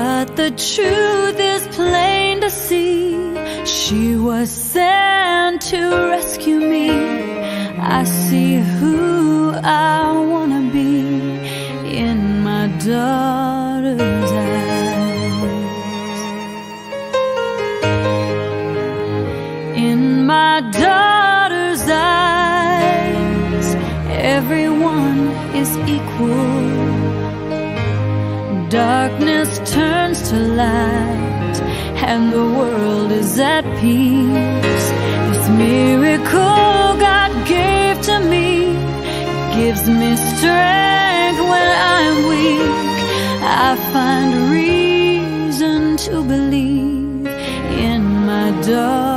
But the truth is plain to see. She was sent to rescue me. I see who I wanna be in my daughter's eyes. In my daughter's eyes, everyone is equal. Darkness turns to light, and the world is at peace. This miracle God gave to me gives me strength when I'm weak. I find reason to believe in my daughter.